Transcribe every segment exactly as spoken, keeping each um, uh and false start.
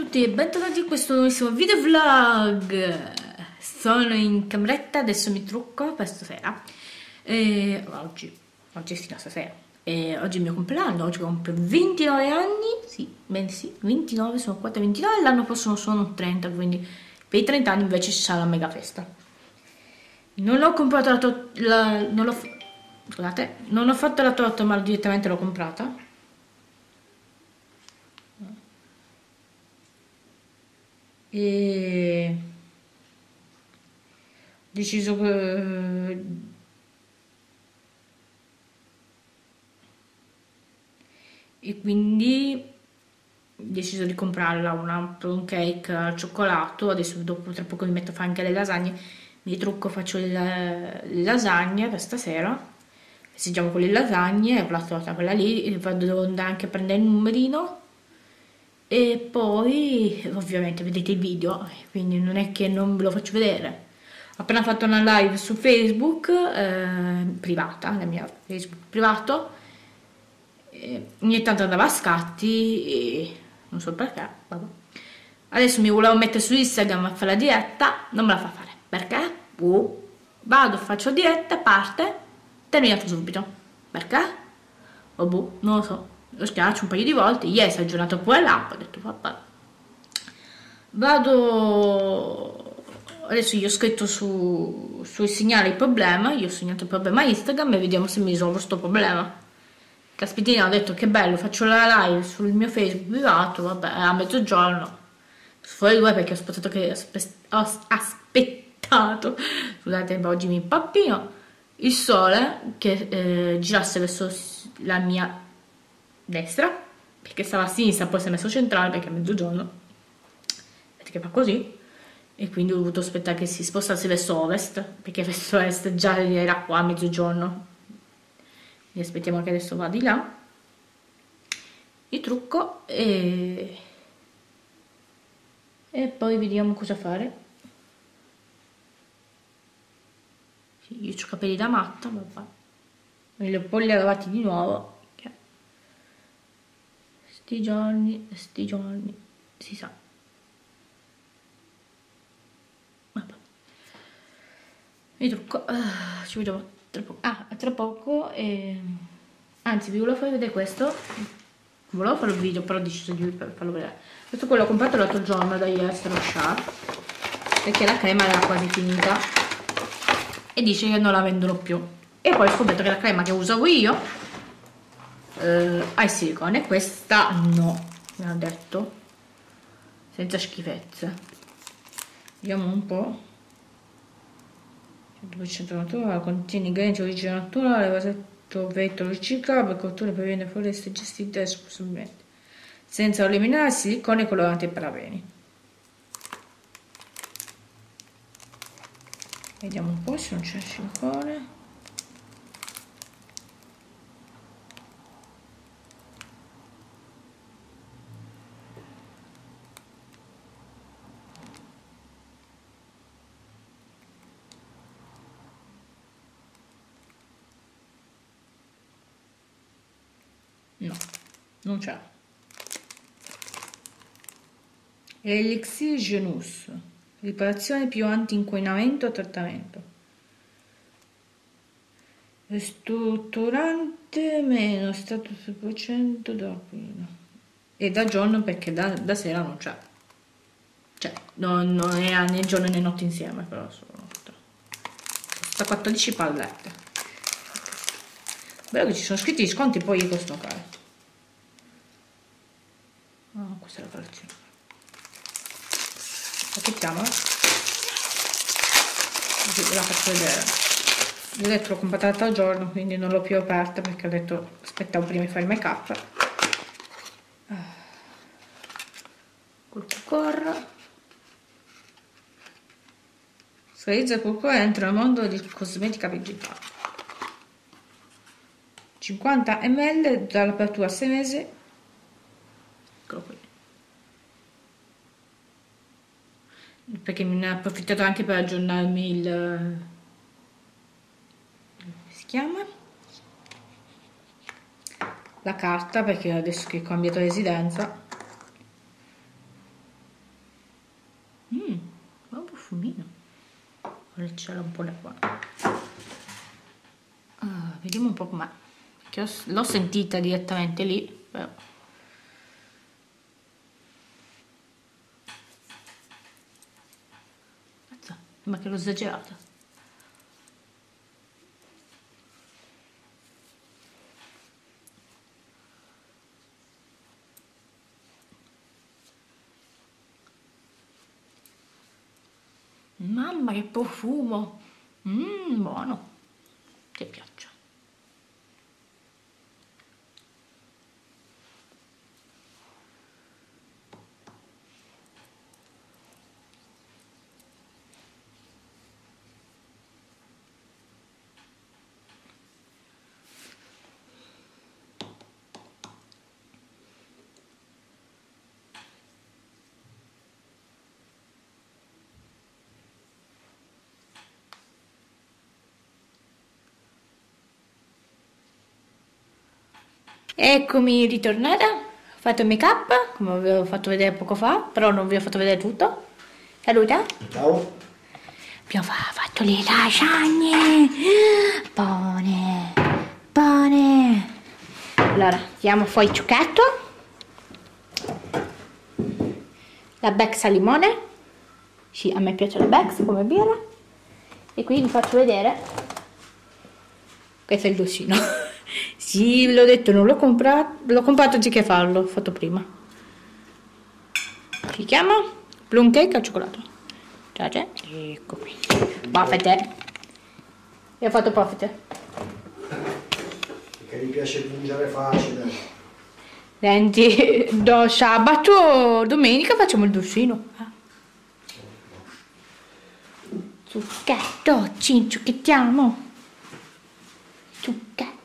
tutti e bentornati in questo nuovissimo video vlog. Sono in cameretta, adesso mi trucco per stasera. E oggi, oggi sì, no, stasera. E oggi è il mio compleanno, oggi compio ventinove anni. Sì, bene sì, ventinove, sono quattro ventinove, l'anno prossimo sono trenta, quindi per i trenta anni invece ci sarà la mega festa. Non ho comprato la torta, non ho, scusate, non ho fatto la torta ma direttamente l'ho comprata. E ho deciso che e quindi ho deciso di comprarla una plum cake al cioccolato. Adesso dopo tra poco mi metto a fare anche le lasagne, mi trucco, faccio le, le lasagne per stasera, festeggiamo con le lasagne e la torta quella lì, vado devo andare anche a prendere il numerino. E poi ovviamente vedete il video, quindi non è che non ve lo faccio vedere. Ho appena fatto una live su Facebook eh, privata, la mia Facebook privato, e ogni tanto andava a scatti e non so perché, vabbè. Adesso mi volevo mettere su Instagram a fare la diretta, non me la fa fare perché? Uh, vado, faccio diretta, parte, terminato subito perché? Oh, boh, non lo so. Lo schiaccio un paio di volte, ieri si è aggiornato pure l'app, ho detto vabbè. Vado, adesso gli ho scritto su, sui segnali il problema, gli ho segnato il problema a Instagram e vediamo se mi risolvo questo problema. Caspitina, ho detto che bello, faccio la live sul mio Facebook privato, vabbè, a mezzogiorno. Fuori due perché ho aspettato che ho aspettato, scusate, oggi mi impappino, il sole che eh, girasse verso la mia destra, perché stava a sinistra, poi si è messo centrale perché è mezzogiorno, vedete che fa così, e quindi ho dovuto aspettare che si spostasse verso ovest, perché verso est già era qua a mezzogiorno, e aspettiamo che adesso va di là, il trucco e, e poi vediamo cosa fare. Io ho i capelli da matta, vabbè, me li ho poi lavati di nuovo. Sti giorni, sti giorni, si sa. Vabbè. Mi trucco, uh, ci vediamo tra poco. Ah, tra poco e... Anzi, vi volevo far vedere questo. Volevo fare un video, però ho deciso di farlo vedere. Questo quello l'ho comprato l'altro giorno da Yes Rochard, perché la crema era quasi finita e dice che non la vendono più. E poi ho scoperto che la crema che usavo io Uh, ai silicone, questa no, mi hanno detto, senza schifezze. Vediamo un po'. cento per cento naturale, contiene ingredienti origine naturale, vasetto vetro riciclabile, cotture per viene foreste gestite esclusivamente, senza eliminare silicone, coloranti e parabeni. Vediamo un po' se non c'è silicone. No, non c'è. Elixir Genus, riparazione più anti-inquinamento trattamento. Ristrutturante meno, stato per cento doppio. E da giorno perché da, da sera non c'è. Cioè, non, non è né giorno né notte insieme, però sono costa quattordici pallette. Bello che ci sono scritti gli sconti, poi io costo caro. Ah, questa è la collezione. Aspettiamo, eh. Così ve la faccio vedere. Io ho detto l'ho comprata l'altro giorno, quindi non l'ho più aperta perché ho detto aspettavo prima di fare il make up. Col cucor. Realizza il cucor entra nel mondo di cosmetica vegetale. cinquanta millilitri dall'apertura a sei mesi. Eccolo qui. Perché mi ne ho approfittato anche per aggiornarmi il... come si chiama? La carta, perché adesso che ho cambiato residenza c'era un po' d'acqua. Uh, vediamo un po' com'è, perché l'ho sentita direttamente lì, però. Mazza, ma che l'ho esagerata. Mamma che profumo, mmm, buono, ti piace? Eccomi ritornata, ho fatto il make up come vi ho fatto vedere poco fa, però non vi ho fatto vedere tutto. Saluta. Ciao. Abbiamo fatto le lasagne, buone, buone. Allora, tiriamo fuori il ciucchetto, la Bex al limone, sì, a me piace la Bex come birra, e qui vi faccio vedere, questo è il dossino. Sì, ve l'ho detto, non l'ho comprato, l'ho comprato anziché farlo, l'ho fatto prima. Si chiama plum cake al cioccolato. Già, già, ecco qui. Buffete. E ho fatto buffete. Perché gli piace mangiare facile. Senti, do sabato, domenica facciamo il dossino. Zucchetto, ci ciucchettiamo. Zucchetto.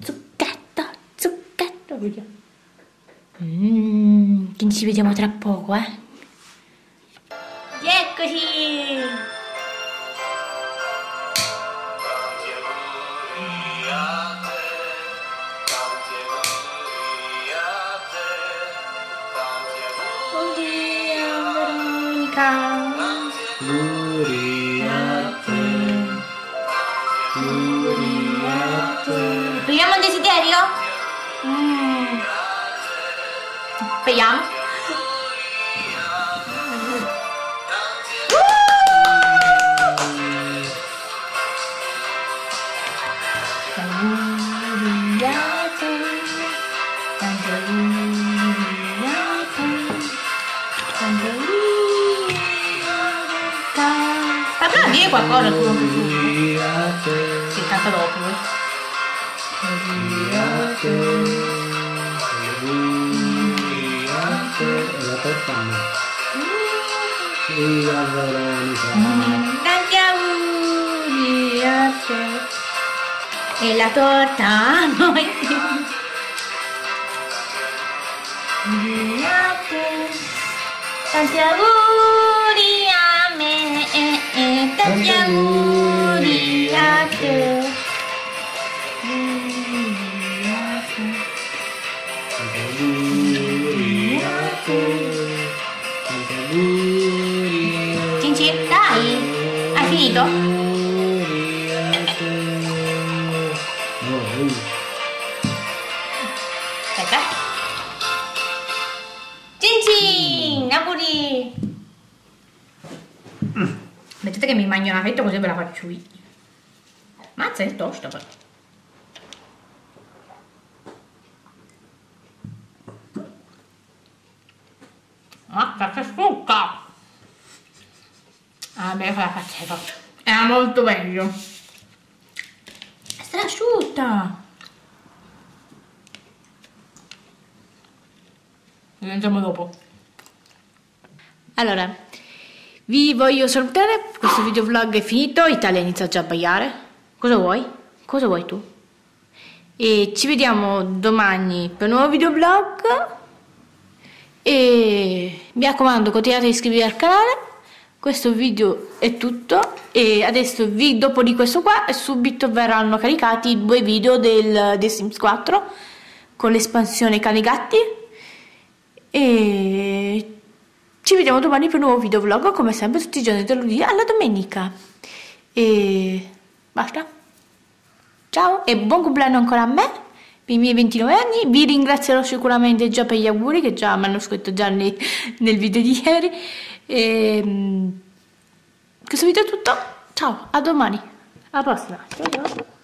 Mmm, quindi ci vediamo tra poco, eh. Eccoci! Buongiorno Veronica! Auguri a te! Auguri a te! Proviamo il desiderio? Mm. Vediamo. Fammela dire qualcosa tu. Si canta dopo. La tortana. Via Veronica. Tanti auguri a te. E la torta a noi. A te. Tanti auguri a me. E, e, tanti auguri a te. Cinci, dai, hai finito? Aspetta. Cinci, auguri. Mettete che mi mangio una fetta così ve la faccio io. Mazza, è tosta però. Mazza, che succa! Ah, beh, la facevo. Era molto meglio. È strasciutta. Diventiamo dopo. Allora, vi voglio salutare. Questo videovlog è finito. Italia inizia già a baiare. Cosa vuoi? Cosa vuoi tu? E ci vediamo domani per un nuovo videoblog. E mi raccomando, continuate a iscrivervi al canale. Questo video è tutto e adesso vi, dopo di questo qua subito verranno caricati due video del The Sims quattro con l'espansione cani gatti e ci vediamo domani per un nuovo videovlog come sempre tutti i giorni del lunedì alla domenica e basta. Ciao e buon compleanno ancora a me per i miei ventinove anni. Vi ringrazierò sicuramente già per gli auguri che già mi hanno scritto già nel, nel video di ieri. E questo video è tutto. Ciao, a domani, alla prossima. Ciao ciao.